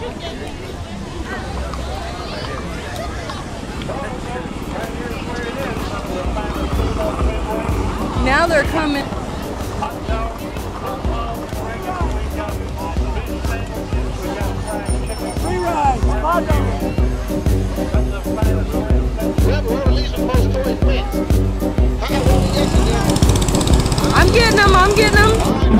Now they're coming. Free ride, I'm getting them, I'm getting them.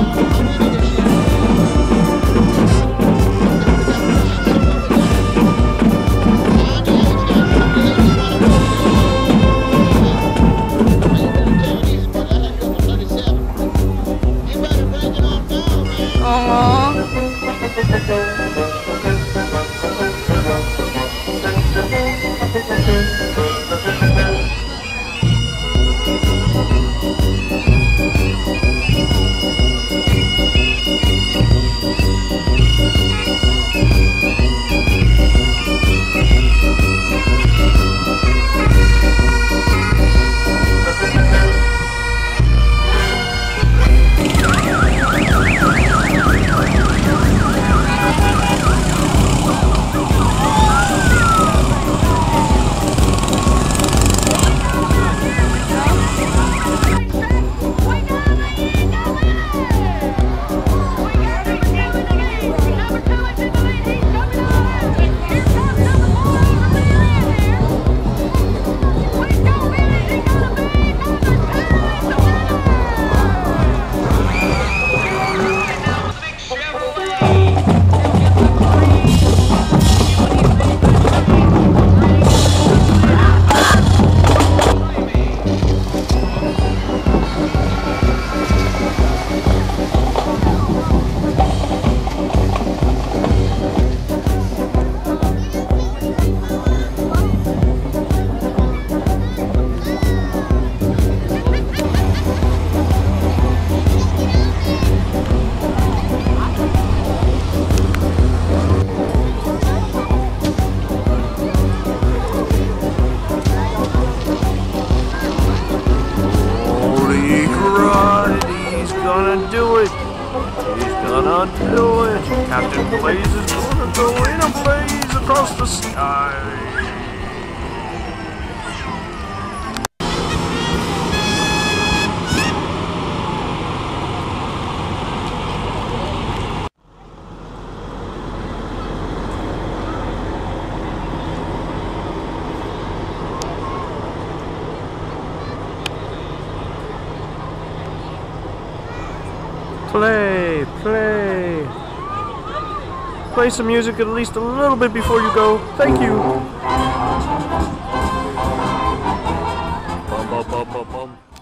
Do it. He's gonna do it. Captain Blaze is gonna go in a blaze across the sky. Play, play. Play some music at least a little bit before you go. Thank you. Bum, bum, bum, bum, bum.